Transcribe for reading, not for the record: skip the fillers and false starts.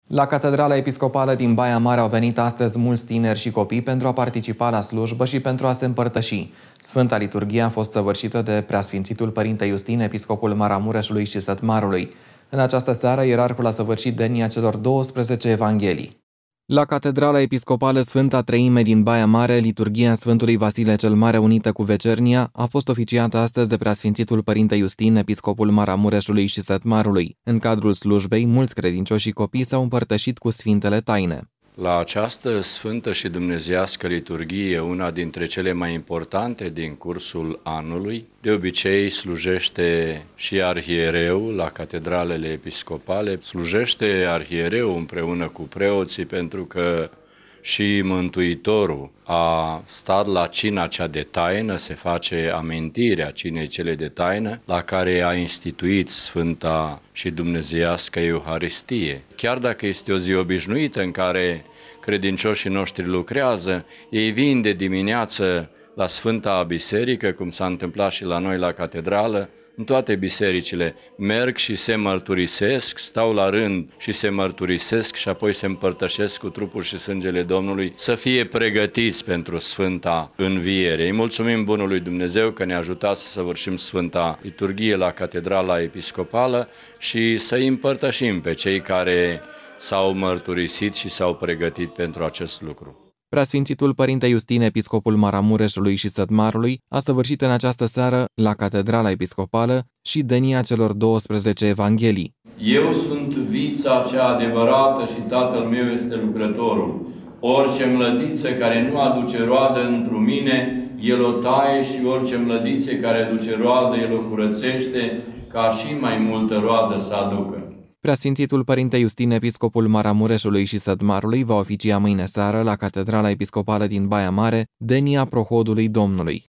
La Catedrala Episcopală din Baia Mare au venit astăzi mulți tineri și copii pentru a participa la slujbă și pentru a se împărtăși. Sfânta liturghie a fost săvârșită de Preasfințitul Părinte Iustin, episcopul Maramureșului și Sătmarului. În această seară, ierarhul a săvârșit denia celor 12 evanghelii. La Catedrala Episcopală Sfânta Treime din Baia Mare, liturghia Sfântului Vasile cel Mare unită cu vecernia a fost oficiată astăzi de Preasfințitul Părinte Iustin, episcopul Maramureșului și Sătmarului. În cadrul slujbei, mulți credincioși și copii s-au împărtășit cu Sfintele Taine. La această sfântă și dumnezeiască liturghie, una dintre cele mai importante din cursul anului, de obicei slujește și arhiereu la catedralele episcopale, slujește arhiereu împreună cu preoții, pentru că și Mântuitorul a stat la cina cea de taină, se face amintirea cinei cele de taină, la care a instituit Sfânta și Dumnezeiască Euharistie. Chiar dacă este o zi obișnuită în care credincioșii noștri lucrează, ei vin de dimineață la Sfânta Biserică, cum s-a întâmplat și la noi la catedrală, în toate bisericile merg și se mărturisesc, stau la rând și se mărturisesc și apoi se împărtășesc cu trupul și sângele Domnului, să fie pregătiți pentru Sfânta Înviere. Îi mulțumim Bunului Dumnezeu că ne-a ajutat să săvârșim Sfânta Liturghie la Catedrala Episcopală și să-i împărtășim pe cei care s-au mărturisit și s-au pregătit pentru acest lucru. Preasfințitul Părinte Iustin, episcopul Maramureșului și Sătmarului, a săvârșit în această seară, la Catedrala Episcopală, și denia celor 12 evanghelii. Eu sunt vița cea adevărată și Tatăl meu este lucrătorul. Orice mlădiță care nu aduce roadă întru mine, El o taie, și orice mlădiță care aduce roadă, El o curățește, ca și mai multă roadă să aducă. Preasfințitul Părinte Iustin, episcopul Maramureșului și Sătmarului, va oficia mâine seară la Catedrala Episcopală din Baia Mare denia Prohodului Domnului.